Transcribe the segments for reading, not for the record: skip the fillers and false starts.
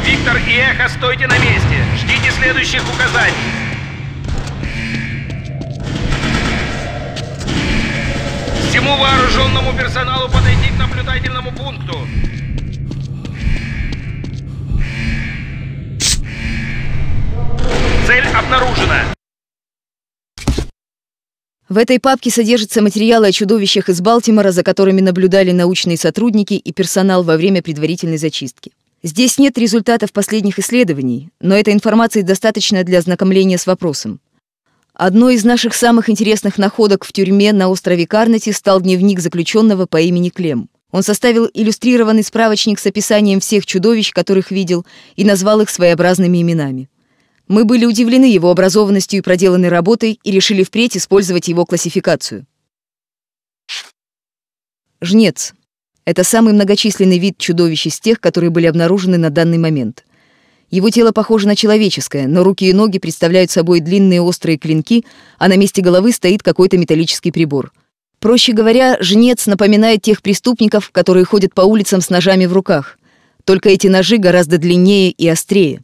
Виктор и Эхо, стойте на месте. Ждите следующих указаний. Всему вооруженному персоналу подойти к наблюдательному пункту. Цель обнаружена. В этой папке содержатся материалы о чудовищах из Балтимора, за которыми наблюдали научные сотрудники и персонал во время предварительной зачистки. Здесь нет результатов последних исследований, но этой информации достаточно для ознакомления с вопросом. Одной из наших самых интересных находок в тюрьме на острове Карнати стал дневник заключенного по имени Клем. Он составил иллюстрированный справочник с описанием всех чудовищ, которых видел, и назвал их своеобразными именами. Мы были удивлены его образованностью и проделанной работой и решили впредь использовать его классификацию. Жнец – это самый многочисленный вид чудовищ из тех, которые были обнаружены на данный момент. Его тело похоже на человеческое, но руки и ноги представляют собой длинные острые клинки, а на месте головы стоит какой-то металлический прибор. Проще говоря, жнец напоминает тех преступников, которые ходят по улицам с ножами в руках. Только эти ножи гораздо длиннее и острее.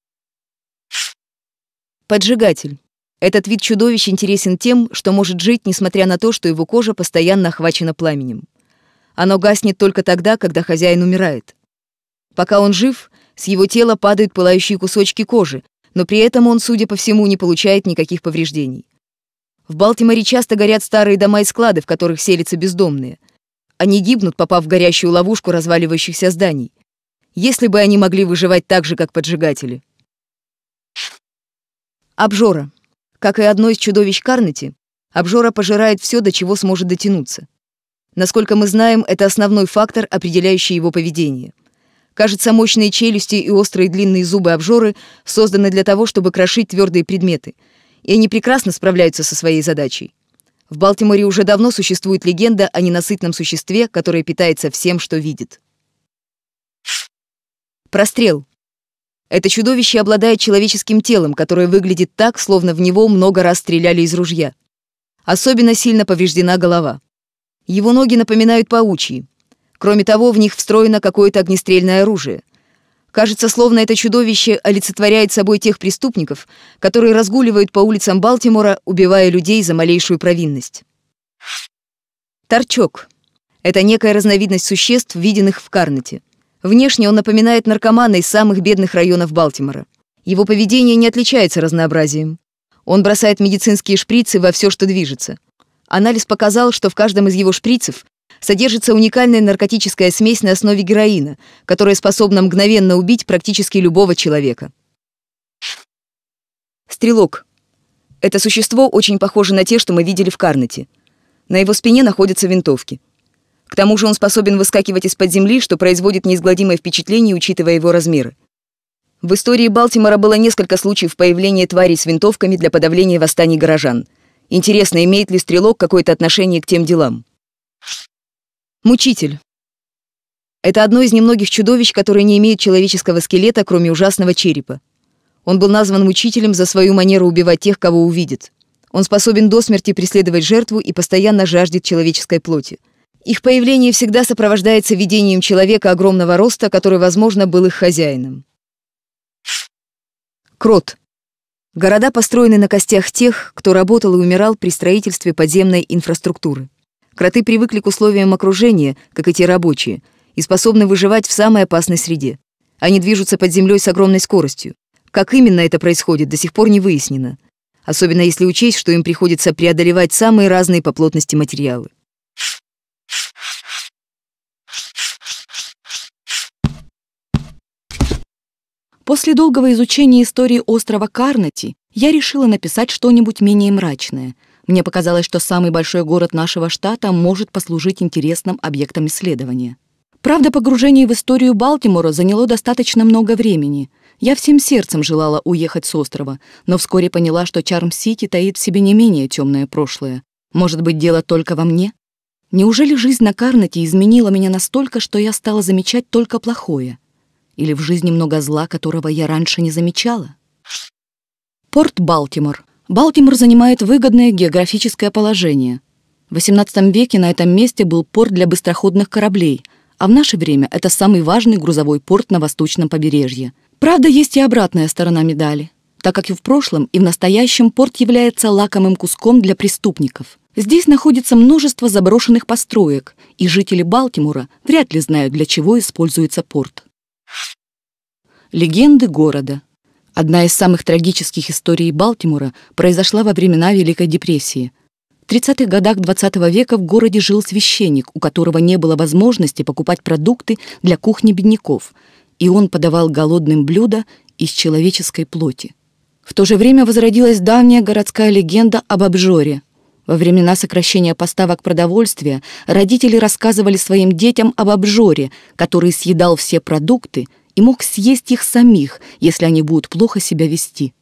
Поджигатель. Этот вид чудовищ интересен тем, что может жить, несмотря на то, что его кожа постоянно охвачена пламенем. Оно гаснет только тогда, когда хозяин умирает. Пока он жив, с его тела падают пылающие кусочки кожи, но при этом он, судя по всему, не получает никаких повреждений. В Балтиморе часто горят старые дома и склады, в которых селятся бездомные. Они гибнут, попав в горящую ловушку разваливающихся зданий. Если бы они могли выживать так же, как поджигатели. Обжора. Как и одно из чудовищ Карнати, обжора пожирает все, до чего сможет дотянуться. Насколько мы знаем, это основной фактор, определяющий его поведение. Кажется, мощные челюсти и острые длинные зубы обжоры созданы для того, чтобы крошить твердые предметы, и они прекрасно справляются со своей задачей. В Балтиморе уже давно существует легенда о ненасытном существе, которое питается всем, что видит. Прострел. Это чудовище обладает человеческим телом, которое выглядит так, словно в него много раз стреляли из ружья. Особенно сильно повреждена голова. Его ноги напоминают паучьи. Кроме того, в них встроено какое-то огнестрельное оружие. Кажется, словно это чудовище олицетворяет собой тех преступников, которые разгуливают по улицам Балтимора, убивая людей за малейшую провинность. Торчок. Это некая разновидность существ, виденных в Карнати. Внешне он напоминает наркомана из самых бедных районов Балтимора. Его поведение не отличается разнообразием. Он бросает медицинские шприцы во все, что движется. Анализ показал, что в каждом из его шприцев содержится уникальная наркотическая смесь на основе героина, которая способна мгновенно убить практически любого человека. Стрелок. Это существо очень похоже на те, что мы видели в Карнати. На его спине находятся винтовки. К тому же он способен выскакивать из-под земли, что производит неизгладимое впечатление, учитывая его размеры. В истории Балтимора было несколько случаев появления тварей с винтовками для подавления восстаний горожан. Интересно, имеет ли стрелок какое-то отношение к тем делам? Мучитель. Это одно из немногих чудовищ, которые не имеют человеческого скелета, кроме ужасного черепа. Он был назван мучителем за свою манеру убивать тех, кого увидит. Он способен до смерти преследовать жертву и постоянно жаждет человеческой плоти. Их появление всегда сопровождается видением человека огромного роста, который, возможно, был их хозяином. Крот. Города построены на костях тех, кто работал и умирал при строительстве подземной инфраструктуры. Кроты привыкли к условиям окружения, как и те рабочие, и способны выживать в самой опасной среде. Они движутся под землей с огромной скоростью. Как именно это происходит, до сих пор не выяснено. Особенно если учесть, что им приходится преодолевать самые разные по плотности материалы. После долгого изучения истории острова Карнати я решила написать что-нибудь менее мрачное. Мне показалось, что самый большой город нашего штата может послужить интересным объектом исследования. Правда, погружение в историю Балтимора заняло достаточно много времени. Я всем сердцем желала уехать с острова, но вскоре поняла, что Чарм-Сити таит в себе не менее темное прошлое. Может быть, дело только во мне? Неужели жизнь на Карнати изменила меня настолько, что я стала замечать только плохое? Или в жизни много зла, которого я раньше не замечала? Порт Балтимор. Балтимор занимает выгодное географическое положение. В XVIII веке на этом месте был порт для быстроходных кораблей, а в наше время это самый важный грузовой порт на восточном побережье. Правда, есть и обратная сторона медали, так как и в прошлом, и в настоящем порт является лакомым куском для преступников. Здесь находится множество заброшенных построек, и жители Балтимора вряд ли знают, для чего используется порт. Легенды города. Одна из самых трагических историй Балтимора произошла во времена Великой депрессии. В 30-х годах XX века в городе жил священник, у которого не было возможности покупать продукты для кухни бедняков, и он подавал голодным блюда из человеческой плоти. В то же время возродилась давняя городская легенда об обжоре. Во времена сокращения поставок продовольствия родители рассказывали своим детям об обжоре, который съедал все продукты и мог съесть их самих, если они будут плохо себя вести.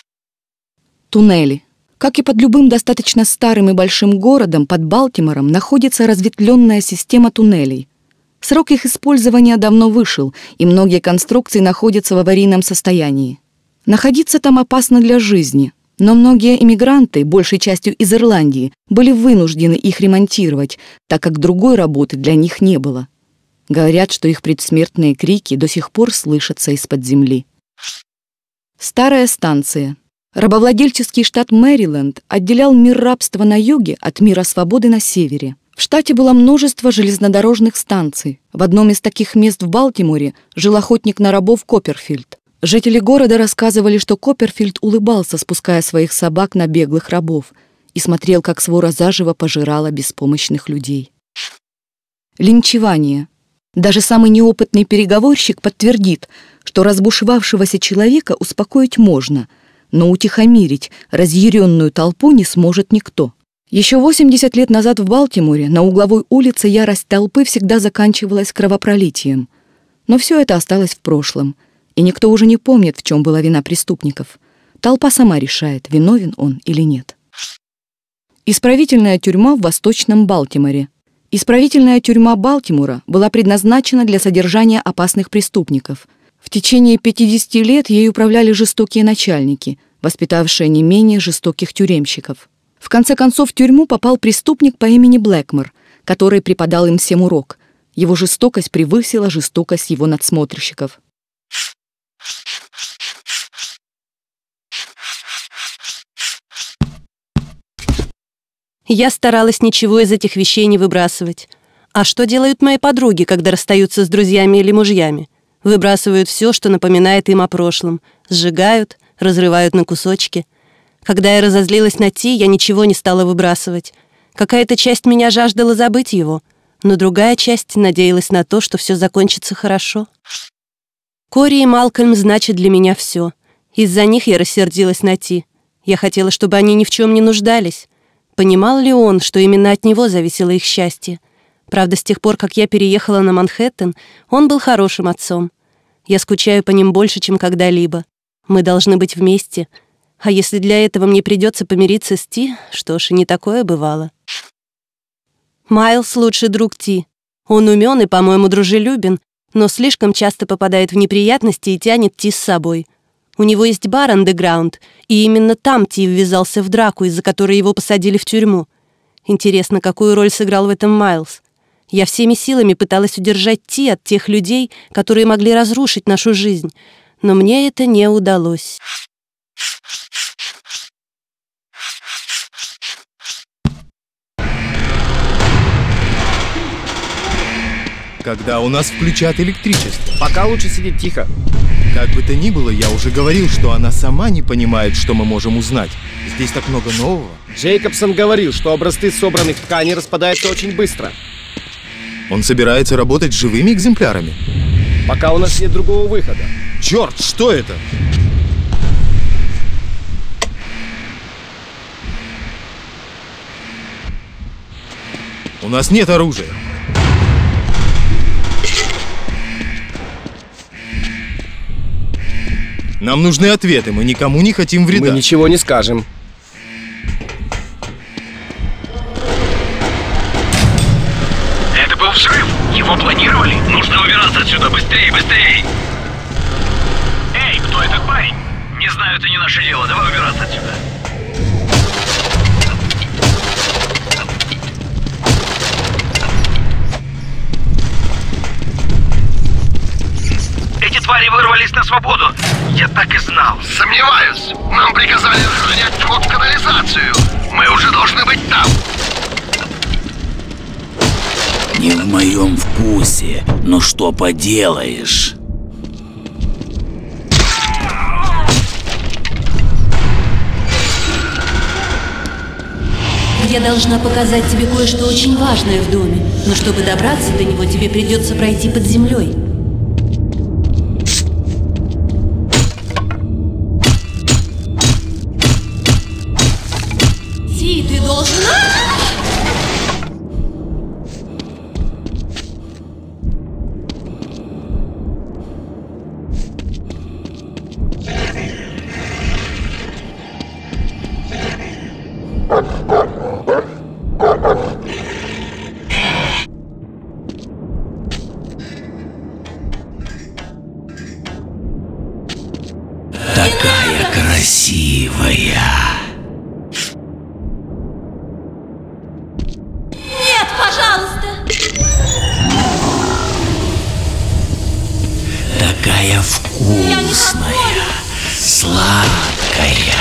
Туннели. Как и под любым достаточно старым и большим городом, под Балтимором находится разветвленная система туннелей. Срок их использования давно вышел, и многие конструкции находятся в аварийном состоянии. Находиться там опасно для жизни, но многие иммигранты, большей частью из Ирландии, были вынуждены их ремонтировать, так как другой работы для них не было. Говорят, что их предсмертные крики до сих пор слышатся из-под земли. Старая станция. Рабовладельческий штат Мэриленд отделял мир рабства на юге от мира свободы на севере. В штате было множество железнодорожных станций. В одном из таких мест в Балтиморе жил охотник на рабов Копперфильд. Жители города рассказывали, что Копперфильд улыбался, спуская своих собак на беглых рабов, и смотрел, как свора заживо пожирала беспомощных людей. Линчевание. Даже самый неопытный переговорщик подтвердит, что разбушевавшегося человека успокоить можно, но утихомирить разъяренную толпу не сможет никто. Еще 80 лет назад в Балтиморе на угловой улице ярость толпы всегда заканчивалась кровопролитием. Но все это осталось в прошлом, и никто уже не помнит, в чем была вина преступников. Толпа сама решает, виновен он или нет. Исправительная тюрьма в Восточном Балтиморе. Исправительная тюрьма Балтимора была предназначена для содержания опасных преступников. В течение 50 лет ей управляли жестокие начальники, воспитавшие не менее жестоких тюремщиков. В конце концов в тюрьму попал преступник по имени Блэкмор, который преподал им всем урок. Его жестокость превысила жестокость его надсмотрщиков. Я старалась ничего из этих вещей не выбрасывать. А что делают мои подруги, когда расстаются с друзьями или мужьями? Выбрасывают все, что напоминает им о прошлом. Сжигают, разрывают на кусочки. Когда я разозлилась на Ти, я ничего не стала выбрасывать. Какая-то часть меня жаждала забыть его, но другая часть надеялась на то, что все закончится хорошо. Кори и Малкольм значат для меня все. Из-за них я рассердилась на Ти. Я хотела, чтобы они ни в чем не нуждались. Понимал ли он, что именно от него зависело их счастье? Правда, с тех пор, как я переехала на Манхэттен, он был хорошим отцом. Я скучаю по ним больше, чем когда-либо. Мы должны быть вместе. А если для этого мне придется помириться с Ти, что ж, и не такое бывало. Майлз — лучший друг Ти. Он умен и, по-моему, дружелюбен, но слишком часто попадает в неприятности и тянет Ти с собой. У него есть бар «Андеграунд», и именно там Ти ввязался в драку, из-за которой его посадили в тюрьму. Интересно, какую роль сыграл в этом Майлз? Я всеми силами пыталась удержать Ти от тех людей, которые могли разрушить нашу жизнь, но мне это не удалось. Когда у нас включат электричество? Пока лучше сидеть тихо. Как бы то ни было, я уже говорил, что она сама не понимает, что мы можем узнать. Здесь так много нового. Джейкобсон говорил, что образцы собранных тканей распадаются очень быстро. Он собирается работать с живыми экземплярами. Пока у нас нет другого выхода. Черт, что это? У нас нет оружия. Нам нужны ответы, мы никому не хотим вреда. Мы ничего не скажем. Это был взрыв! Его планировали? Нужно убираться отсюда быстрее, быстрее! Эй, кто этот парень? Не знаю, это не наше дело, давай убираться отсюда. твари вырвались на свободу. Я так и знал. Сомневаюсь. Нам приказали охранять вход в канализацию. Мы уже должны быть там. Не в моем вкусе, но что поделаешь? Я должна показать тебе кое-что очень важное в доме, но чтобы добраться до него, тебе придется пройти под землей. Ти, ты должен... Такая красивая. Нет, пожалуйста! Такая вкусная, сладкая.